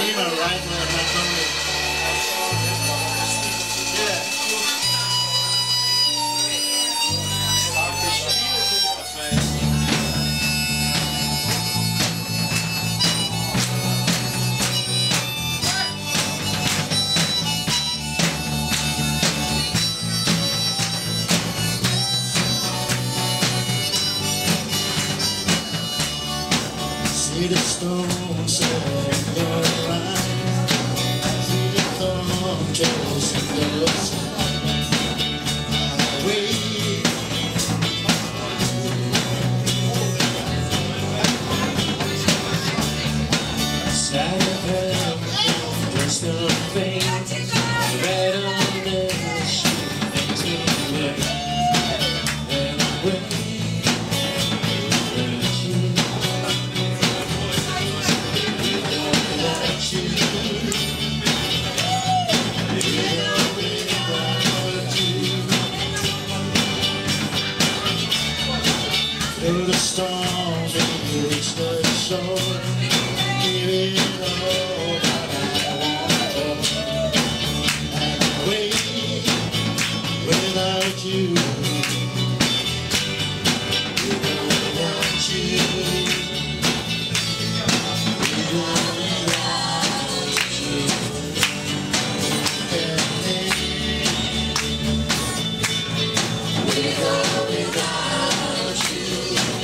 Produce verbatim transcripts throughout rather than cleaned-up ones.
Lima right there, not only. Yeah. See the stones in your eyes, see the thorns in your side. I wait. Side of hell, just a thing, right on the sheet, makes me wait. And I wait. Through the storms and reach the shore, give it all that I want. And wait without you, without you, without you. Without, without you.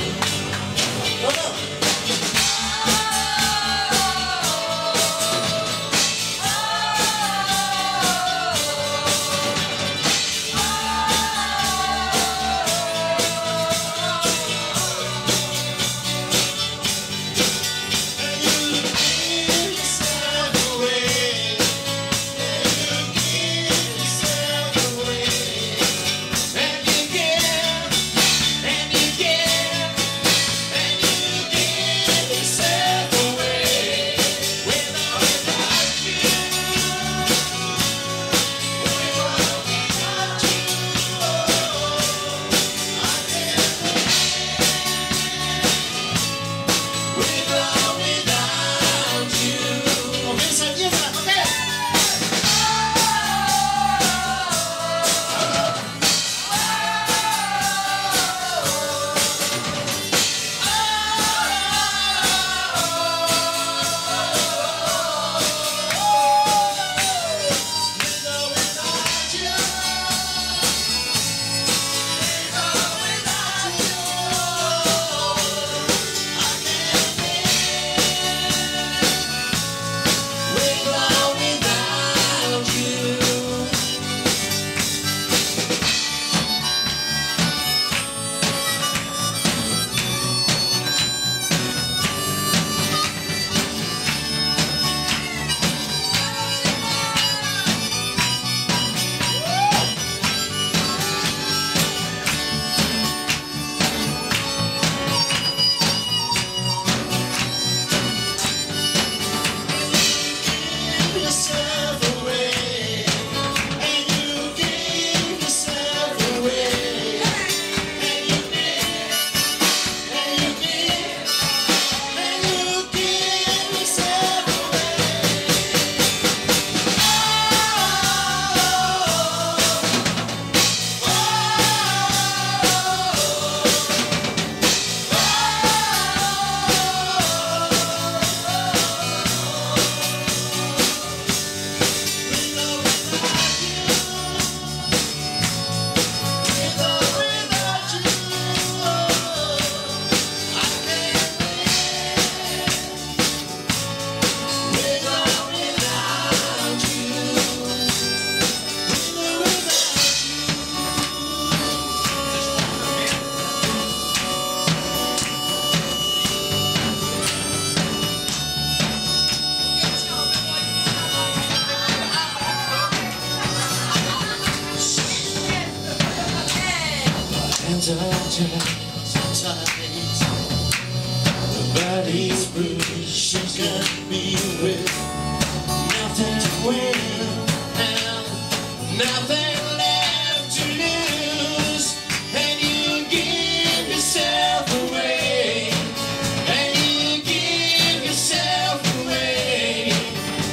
Sometimes the body's bruised, she's got me with nothing to win and nothing left to lose. And you give yourself away, and you give yourself away.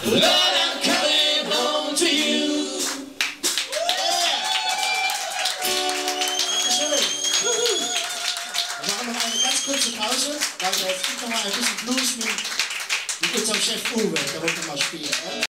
Lord, I'm coming home to you. Dankeschön. Wir machen noch eine ganz kurze Pause, weil es gibt noch mal ein bisschen Blues mit, mit unserem Chef Uwe, der wird noch mal spielen.